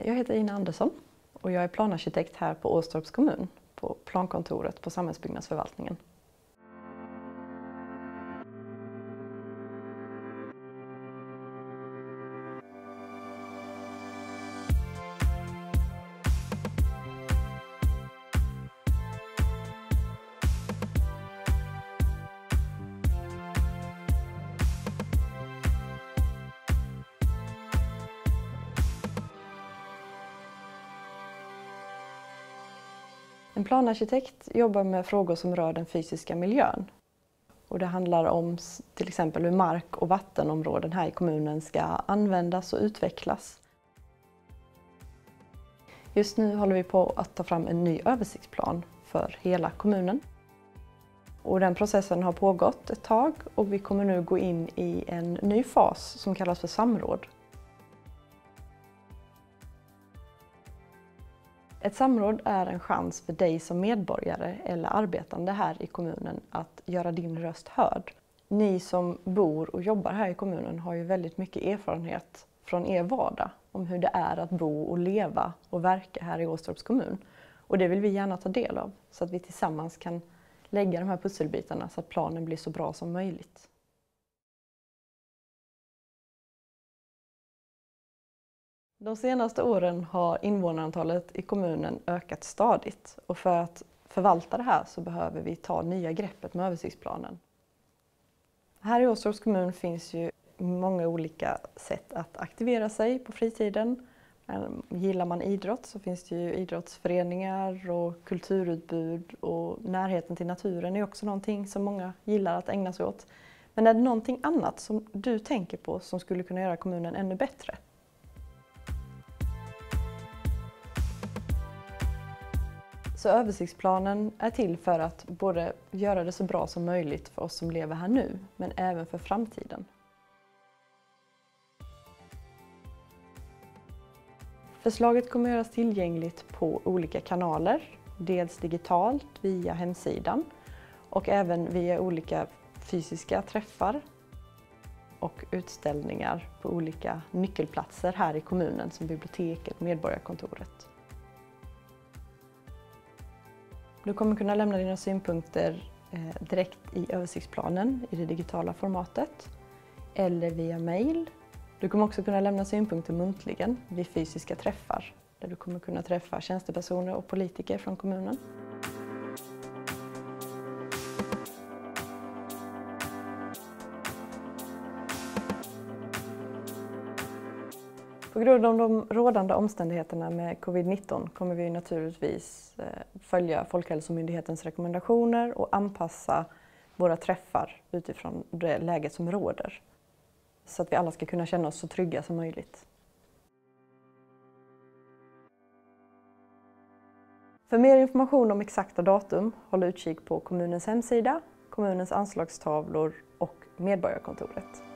Jag heter Ina Andersson och jag är planarkitekt här på Åstorps kommun på plankontoret på samhällsbyggnadsförvaltningen. En planarkitekt jobbar med frågor som rör den fysiska miljön. Och det handlar om till exempel hur mark- och vattenområden här i kommunen ska användas och utvecklas. Just nu håller vi på att ta fram en ny översiktsplan för hela kommunen. Och den processen har pågått ett tag och vi kommer nu gå in i en ny fas som kallas för samråd. Ett samråd är en chans för dig som medborgare eller arbetande här i kommunen att göra din röst hörd. Ni som bor och jobbar här i kommunen har ju väldigt mycket erfarenhet från er vardag om hur det är att bo och leva och verka här i Åstorps kommun. Och det vill vi gärna ta del av så att vi tillsammans kan lägga de här pusselbitarna så att planen blir så bra som möjligt. De senaste åren har invånarantalet i kommunen ökat stadigt och för att förvalta det här så behöver vi ta nya greppet med översiktsplanen. Här i Åstorps kommun finns ju många olika sätt att aktivera sig på fritiden. Gillar man idrott så finns det ju idrottsföreningar och kulturutbud och närheten till naturen är också någonting som många gillar att ägna sig åt. Men är det någonting annat som du tänker på som skulle kunna göra kommunen ännu bättre? Så översiktsplanen är till för att både göra det så bra som möjligt för oss som lever här nu, men även för framtiden. Förslaget kommer göras tillgängligt på olika kanaler, dels digitalt via hemsidan och även via olika fysiska träffar och utställningar på olika nyckelplatser här i kommunen som biblioteket och medborgarkontoret. Du kommer kunna lämna dina synpunkter direkt i översiktsplanen i det digitala formatet eller via mail. Du kommer också kunna lämna synpunkter muntligen vid fysiska träffar där du kommer kunna träffa tjänstepersoner och politiker från kommunen. På grund av de rådande omständigheterna med covid-19 kommer vi naturligtvis följa Folkhälsomyndighetens rekommendationer och anpassa våra träffar utifrån det läget som råder. Så att vi alla ska kunna känna oss så trygga som möjligt. För mer information om exakta datum, håll utkik på kommunens hemsida, kommunens anslagstavlor och medborgarkontoret.